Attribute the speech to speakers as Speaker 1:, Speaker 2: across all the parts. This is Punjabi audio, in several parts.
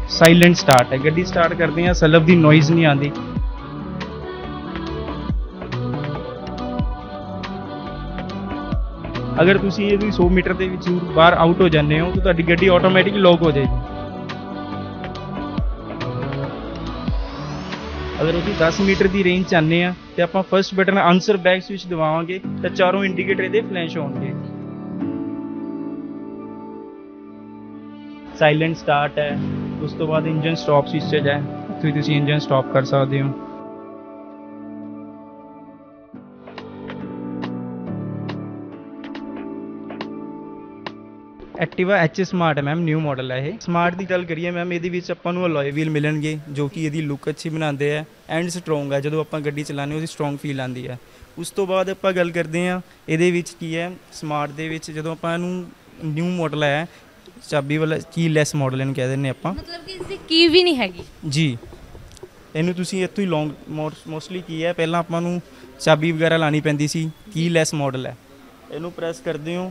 Speaker 1: साइलेंट स्टार्ट है, गड्डी स्टार्ट करते हैं सलफ दी नॉइज़ नहीं आती। अगर तुसी ये 100 मीटर ਦੇ ਵਿੱਚ ਬਾਹਰ ਆਊਟ ਹੋ ਜਾਂਦੇ ਹੋ ਤਾਂ ਤੁਹਾਡੀ ਗੱਡੀ ਆਟੋਮੈਟਿਕ ਲੌਕ ਹੋ ਜਾਏਗੀ। ਅਗਰ ਅਸੀਂ 10 ਮੀਟਰ ਦੀ ਰੇਂਜ ਚਾਹੁੰਦੇ ਆ ਤੇ ਆਪਾਂ first button answer back switch ਦਬਾਵਾਂਗੇ ਤਾਂ ਚਾਰੋਂ ਇੰਡੀਕੇਟਰ ਇਹਦੇ ਫਲੈਸ਼ ਹੋਣਗੇ। ਸਾਇਲੈਂਟ ਸਟਾਰਟ ਹੈ, ਉਸ ਤੋਂ ਬਾਅਦ ਇੰਜਨ ਸਟਾਪ ਸਵਿਚ ਹੈ, ਇੱਥੇ ਤੁਸੀਂ ਇੰਜਨ ਸਟਾਪ ਕਰ ਸਕਦੇ ਹੋ। एक्टिवा एच स्मार्ट है मैम, न्यू मॉडल है ये। स्मार्ट की गल करिए मैम, ये ਆਪਾਂ ਨੂੰ ਅਲੋਏ ਵੀਲ ਮਿਲਣਗੇ ਜੋ ਕਿ ਇਹਦੀ ਲੁੱਕ ਅੱਛੀ ਬਣਾਉਂਦੇ ਆ ਐਂਡ ਸਟਰੋਂਗ ਹੈ। ਜਦੋਂ ਆਪਾਂ ਗੱਡੀ ਚਲਾਉਂਦੇ ਉਹਦੀ ਸਟਰੋਂਗ ਫੀਲ ਆਉਂਦੀ ਹੈ। ਉਸ ਤੋਂ ਬਾਅਦ ਆਪਾਂ ਗੱਲ ਕਰਦੇ ਹਾਂ ਇਹਦੇ ਵਿੱਚ ਕੀ ਹੈ ਸਮਾਰਟ ਦੇ ਵਿੱਚ, ਜਦੋਂ ਆਪਾਂ ਇਹਨੂੰ ਨਿਊ ਮਾਡਲ ਹੈ ਚਾਬੀ ਵਾਲਾ ਕੀ ਲੈਸ ਮਾਡਲ ਇਹਨੂੰ ਕਹਿ ਦਿੰਦੇ ਆਪਾਂ,
Speaker 2: ਮਤਲਬ ਕਿ ਇਸਦੀ ਕੀ ਵੀ ਨਹੀਂ ਹੈਗੀ
Speaker 1: ਜੀ। ਇਹਨੂੰ ਤੁਸੀਂ ਇੱਥੋਂ ਹੀ ਲੌਂਗ ਮੋਸਟਲੀ ਕੀ ਹੈ ਪਹਿਲਾਂ ਆਪਾਂ ਨੂੰ ਚਾਬੀ ਵਗੈਰਾ ਲਾਣੀ ਪੈਂਦੀ ਸੀ, ਕੀ ਲੈਸ ਮਾਡਲ ਹੈ। ਇਹਨੂੰ ਪ੍ਰੈਸ ਕਰਦੇ ਹੋ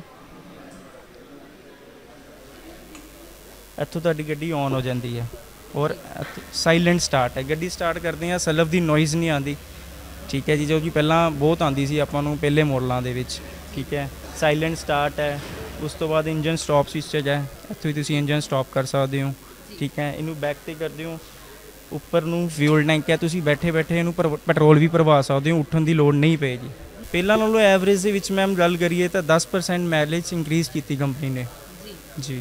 Speaker 1: ਇੱਥੋਂ ਤੁਹਾਡੀ ਗੱਡੀ ਔਨ ਹੋ ਜਾਂਦੀ ਹੈ ਔਰ ਸਾइलेंट स्टार्ट है। ਗੱਡੀ ਸਟਾਰਟ ਕਰਦੇ ਹਾਂ ਸਲਫ ਦੀ ਨੋਇਜ਼ ਨਹੀਂ ਆਉਂਦੀ, ਠੀਕ ਹੈ ਜੀ, ਜੋ ਕਿ ਪਹਿਲਾਂ ਬਹੁਤ ਆਉਂਦੀ ਸੀ ਆਪਾਂ ਨੂੰ ਪਹਿਲੇ ਮਾਡਲਾਂ ਦੇ ਵਿੱਚ, ਠੀਕ ਹੈ। साइलेंट स्टार्ट ਹੈ। ਉਸ ਤੋਂ ਬਾਅਦ ਇੰਜਨ ਸਟਾਪ ਸਵਿਚ ਹੈ, ਇੱਥੋਂ ਹੀ ਤੁਸੀਂ ਇੰਜਨ ਸਟਾਪ ਕਰ ਸਕਦੇ ਹੋ, ਠੀਕ ਹੈ। ਇਹਨੂੰ ਬੈਕ 'ਤੇ ਕਰਦੇ ਹੋ, ਉੱਪਰ ਨੂੰ ਫਿਊਲ ਟੈਂਕ ਹੈ, ਤੁਸੀਂ ਬੈਠੇ ਬੈਠੇ ਇਹਨੂੰ ਪੈਟਰੋਲ ਵੀ ਭਰਵਾ ਸਕਦੇ ਹੋ, ਉੱਠਣ ਦੀ ਲੋੜ ਨਹੀਂ ਪਏਗੀ। ਪਹਿਲਾਂ ਨਾਲੋਂ ਐਵਰੇਜ ਦੇ ਵਿੱਚ ਮੈਮ ਗੱਲ ਕਰੀਏ ਤਾਂ 10% ਮਾਈਲੇਜ ਇੰਕਰੀਜ਼ ਕੀਤੀ ਕੰਪਨੀ ਨੇ ਜੀ।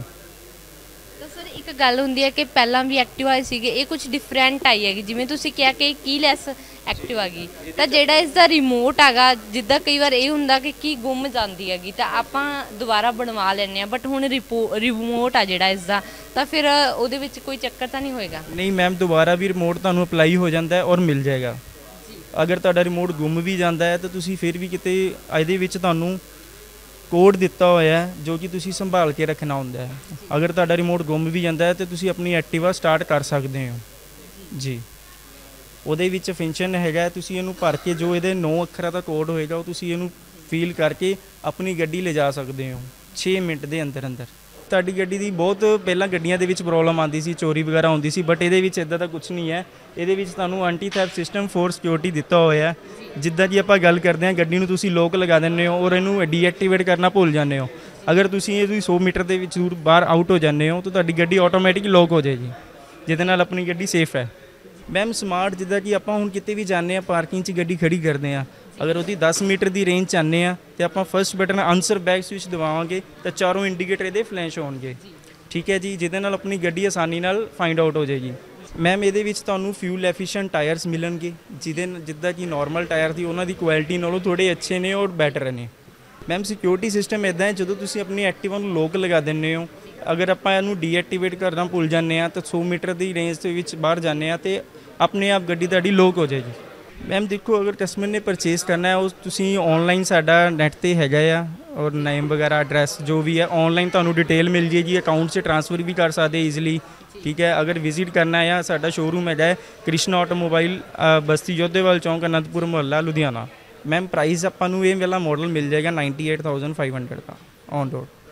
Speaker 2: ਇੱਕ ਗੱਲ ਹੁੰਦੀ ਹੈ ਕਿ ਪਹਿਲਾਂ ਵੀ ਐਕਟਿਵਾ ਆਈ ਸੀਗੇ, ਇਹ ਕੁਝ ਡਿਫਰੈਂਟ ਆਈ ਹੈਗੀ, ਜਿਵੇਂ ਤੁਸੀਂ ਕਿਹਾ ਕਿ ਕੀਲੈਸ ਐਕਟਿਵਾ ਆ ਗਈ, ਤਾਂ ਜਿਹੜਾ ਇਸ ਦਾ ਰਿਮੋਟ ਹੈਗਾ, ਜਿੱਦਾਂ ਕਈ ਵਾਰ ਇਹ ਹੁੰਦਾ ਕਿ ਕੀ ਗੁੰਮ ਜਾਂਦੀ ਹੈਗੀ ਤਾਂ ਆਪਾਂ ਦੁਬਾਰਾ ਬਣਵਾ ਲੈਂਦੇ ਹਾਂ, ਬਟ ਹੁਣ ਰਿਮੋਟ ਆ ਜਿਹੜਾ ਇਸ ਦਾ, ਤਾਂ ਫਿਰ ਉਹਦੇ ਵਿੱਚ ਕੋਈ ਚੱਕਰ ਤਾਂ ਨਹੀਂ ਹੋਏਗਾ?
Speaker 1: ਨਹੀਂ ਮੈਮ, ਦੁਬਾਰਾ ਵੀ ਰਿਮੋਟ ਤੁਹਾਨੂੰ ਅਪਲਾਈ ਹੋ ਜਾਂਦਾ ਹੈ ਔਰ ਮਿਲ ਜਾਏਗਾ। ਅਗਰ ਤੁਹਾਡਾ ਰਿਮੋਟ ਗੁੰਮ ਵੀ ਜਾਂਦਾ ਹੈ ਤਾਂ ਤੁਸੀਂ ਫਿਰ ਵੀ ਕਿਤੇ ਇਹਦੇ ਵਿੱਚ ਤੁਹਾਨੂੰ ਕੋਡ ਦਿੱਤਾ ਹੋਇਆ ਹੈ ਜੋ ਕਿ ਤੁਸੀਂ ਸੰਭਾਲ ਕੇ ਰੱਖਣਾ ਹੁੰਦਾ ਹੈ। ਅਗਰ ਤੁਹਾਡਾ ਰਿਮੋਟ ਗੁੰਮ ਵੀ ਜਾਂਦਾ ਹੈ ਤਾਂ ਤੁਸੀਂ ਆਪਣੀ ਐਕਟਿਵਾ ਸਟਾਰਟ ਕਰ ਸਕਦੇ ਹੋ ਜੀ। ਉਹਦੇ ਵਿੱਚ ਫੰਕਸ਼ਨ ਹੈਗਾ, ਤੁਸੀਂ ਇਹਨੂੰ ਭਰ ਕੇ ਜੋ ਇਹਦੇ 9 ਅੱਖਰਾਂ ਦਾ ਕੋਡ ਹੋਏਗਾ ਉਹ ਤੁਸੀਂ ਇਹਨੂੰ ਫੀਲ ਕਰਕੇ ਆਪਣੀ ਗੱਡੀ ਲਿਜਾ ਸਕਦੇ ਹੋ 6 ਮਿੰਟ ਦੇ ਅੰਦਰ ਅੰਦਰ। ਤੁਹਾਡੀ ਗੱਡੀ ਦੀ ਬਹੁਤ ਪਹਿਲਾਂ ਗੱਡੀਆਂ ਦੇ ਵਿੱਚ ਪ੍ਰੋਬਲਮ ਆਉਂਦੀ ਸੀ, ਚੋਰੀ ਵਗੈਰਾ ਹੁੰਦੀ ਸੀ, ਬਟ ਇਹਦੇ ਵਿੱਚ ਇੱਦਾਂ ਦਾ ਕੁਝ ਨਹੀਂ ਹੈ। ਇਹਦੇ ਵਿੱਚ ਤੁਹਾਨੂੰ anti theft system for security ਦਿੱਤਾ ਹੋਇਆ ਹੈ। ਜਿੱਦਾਂ ਕਿ ਆਪਾਂ ਗੱਲ ਕਰਦੇ ਹਾਂ ਗੱਡੀ ਨੂੰ ਤੁਸੀਂ ਲੋਕ ਲਗਾ ਦਿੰਦੇ ਹੋ ਔਰ ਇਹਨੂੰ ਡੀਐਕਟੀਵੇਟ ਕਰਨਾ ਭੁੱਲ ਜਾਂਦੇ ਹੋ। ਅਗਰ ਤੁਸੀਂ ਇਹ 100 ਮੀਟਰ ਦੇ ਵਿੱਚ ਦੂਰ ਬਾਹਰ ਆਊਟ ਹੋ ਜਾਂਦੇ ਹੋ ਤਾਂ ਤੁਹਾਡੀ ਗੱਡੀ ਆਟੋਮੈਟਿਕ ਲੋਕ ਹੋ ਜਾਏਗੀ, ਜਿਹਦੇ ਨਾਲ ਆਪਣੀ ਗੱਡੀ ਸੇਫ ਹੈ। ਮੈਮ ਸਮਾਰਟ ਜਿੱਦਾਂ ਕਿ ਆਪਾਂ ਹੁਣ ਕਿਤੇ ਵੀ ਜਾਂਦੇ ਹਾਂ, ਪਾਰਕਿੰਗ 'ਚ ਗੱਡੀ ਖੜੀ ਕਰਦੇ ਹਾਂ, ਅਗਰ ਉਹਦੀ 10 ਮੀਟਰ ਦੀ ਰੇਂਜ ਚਾਹੁੰਦੇ ਆ ਤੇ ਆਪਾਂ first button answer back switch ਦਬਾਵਾਂਗੇ ਤਾਂ ਚਾਰੋਂ ਇੰਡੀਕੇਟਰ ਇਹਦੇ ਫਲੈਸ਼ ਹੋਣਗੇ, ਠੀਕ ਹੈ ਜੀ, ਜਿਹਦੇ ਨਾਲ ਆਪਣੀ ਗੱਡੀ ਆਸਾਨੀ ਨਾਲ ਫਾਈਂਡ ਆਊਟ ਹੋ ਜਾਏਗੀ। ਮੈਮ ਇਹਦੇ ਵਿੱਚ ਤੁਹਾਨੂੰ ਫਿਊਲ ਐਫੀਸ਼ੀਐਂਟ ਟਾਇਰਸ ਮਿਲਣਗੇ, ਜਿੱਦਾਂ ਕਿ ਨਾਰਮਲ ਟਾਇਰ ਦੀ ਉਹਨਾਂ ਦੀ ਕੁਆਲਿਟੀ ਨਾਲੋਂ ਥੋੜ੍ਹੇ ਅੱਛੇ ਨੇ ਔਰ ਬੈਟਰ ਨੇ। ਮੈਮ ਸਿਕਿਉਰਿਟੀ ਸਿਸਟਮ ਇੱਦਾਂ ਹੈ, ਜਦੋਂ ਤੁਸੀਂ ਆਪਣੀ ਐਕਟਿਵਾ ਨੂੰ ਲੋਕ ਲਗਾ ਦਿੰਦੇ ਹੋ, ਅਗਰ ਆਪਾਂ ਇਹਨੂੰ ਡੀਐਕਟੀਵੇਟ ਕਰਨਾ ਭੁੱਲ ਜਾਂਦੇ ਹਾਂ ਤਾਂ 100 ਮੀਟਰ ਦੀ ਰੇਂਜ ਦੇ ਵਿੱਚ ਬਾਹਰ ਜਾਂਦੇ ਹਾਂ ਤੇ ਆਪਣੇ ਆਪ ਗੱਡੀ ਤੁਹਾਡੀ ਲੋਕ ਹੋ ਜਾਏਗੀ। ਮੈਮ ਦੇਖੋ, ਅਗਰ ਕਸਟਮਰ ਨੇ ਪਰਚੇਸ ਕਰਨਾ ਹੈ ਉਹ ਤੁਸੀਂ ਔਨਲਾਈਨ ਸਾਡਾ ਨੈੱਟ 'ਤੇ ਹੈਗਾ ਆ ਔਰ ਨੇਮ ਵਗੈਰਾ ਐਡਰੈਸ ਜੋ ਵੀ ਹੈ ਔਨਲਾਈਨ ਤੁਹਾਨੂੰ ਡਿਟੇਲ ਮਿਲ ਜਾਏਗੀ, ਅਕਾਊਂਟ 'ਚ ਟ੍ਰਾਂਸਫਰ ਵੀ ਕਰ ਸਕਦੇ ਈਜ਼ੀਲੀ, ਠੀਕ ਹੈ। ਅਗਰ ਵਿਜ਼ਿਟ ਕਰਨਾ ਹੈ ਸਾਡਾ ਸ਼ੋਰੂਮ ਹੈਗਾ ਕ੍ਰਿਸ਼ਨਾ ਆਟੋਮੋਬਾਈਲ, ਬਸਤੀ ਜੋਧੇਵਾਲ ਚੌਂਕ, ਅਨੰਦਪੁਰ ਮੁਹੱਲਾ, ਲੁਧਿਆਣਾ। ਮੈਮ ਪ੍ਰਾਈਸ ਆਪਾਂ ਨੂੰ ਇਹ ਵਾਲਾ ਮਾਡਲ ਮਿਲ ਜਾਏਗਾ 98,500 ਦਾ ਔਨ ਰੋਡ।